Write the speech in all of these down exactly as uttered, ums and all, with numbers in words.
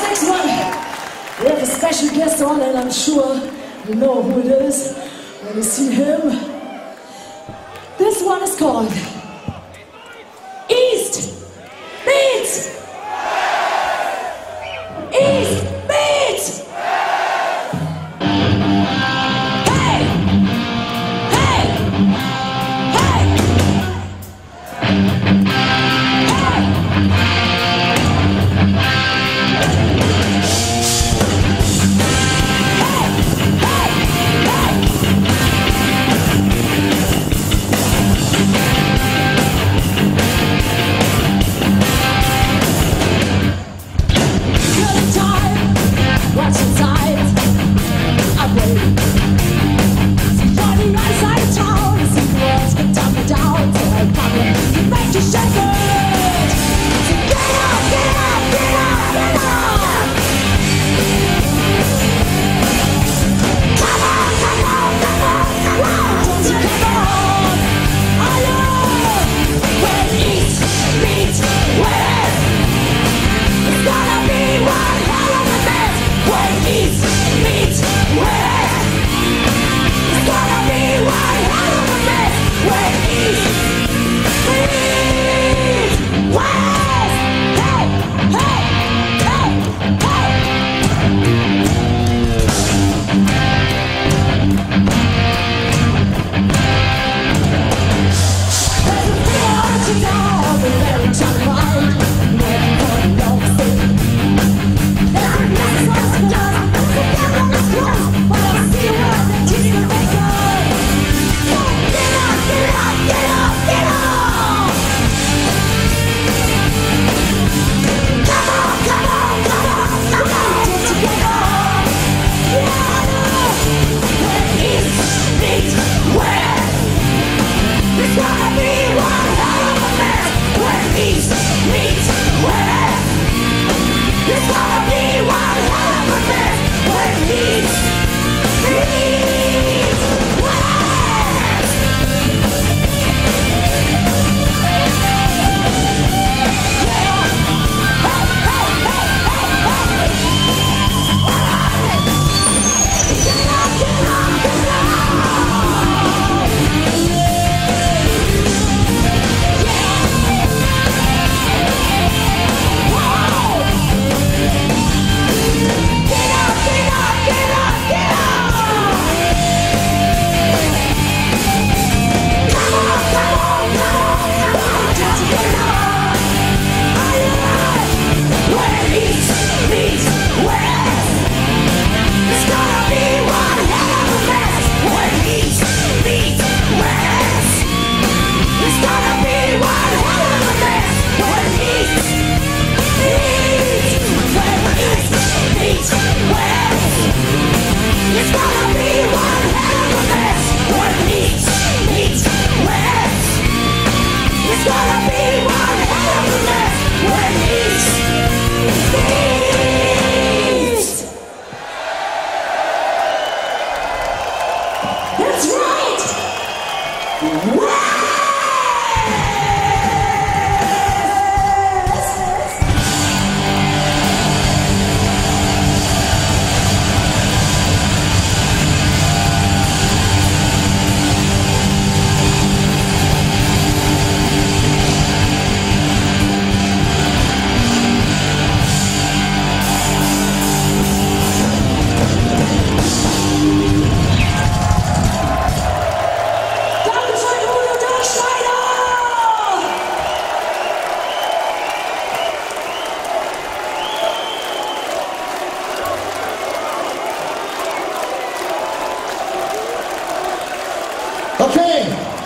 next one, we have a special guest on, and I'm sure you know who it is when you see him. This one is called East Beat! East Beat! Hey! Hey! Hey! Watching tides, I wait. See funny outside of town, see the walls get down and down. Till I come in, you make you shake it. So get up, get up, get up, get up. Come on, come on, come on, come on. Don't you come on? I know when East meets West, it's gonna be one hell of a mess. When East meets West, it's gonna be one hell of a mess. When East meets West, hey, hey, hey, hey. There's a fear that you know, but there is a mind. Waiting for the love thing. And I'm not supposed to do it. But I'll see you when the teeth will make up. Get up, get up, get up, get up. Come on, come on, come on, come on. Don't you get up. Yeah, when East meets West, it's gonna be one hell of a mess. When East meets West, it's gonna be one hell of a mess. When East meets West. Yeah. Hey, hey, hey, hey, hey. Alright. Get up, get up, get up. Whoa. Get up, get up, get up, get up. Come on, come on, come on, come on, just get up. Alright. When East meets West, it's gonna be one hell of a mess. When East meets West, it's gonna be one hell of a mess. When East meets, when East meets West, it's gonna be one hell of a mess. When East meets West, it's gonna be one hell of a mess. When East meets. That's right. West. Dankeschön, Julio Dachschneider! Okay.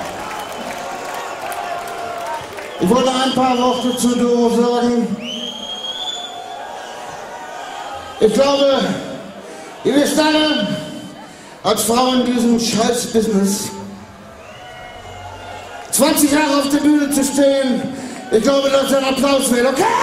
Ich wollte ein paar Worte zu Doro sagen. Ich glaube, ihr wisst alle, als Frau in diesem Scheiß-Business zwanzig Jahre auf der Bühne zu stehen, ich glaube, das ist ein Applaus wert, okay?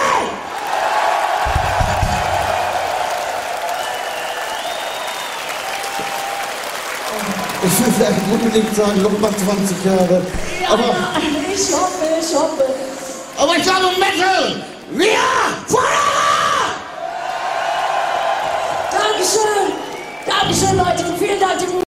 Ich will vielleicht unbedingt sagen, nochmal zwanzig Jahre. Ja, aber, ich hoffe, ich hoffe. Aber ich glaube, Metal, wir forever! Dankeschön. Dankeschön, Leute. Vielen Dank.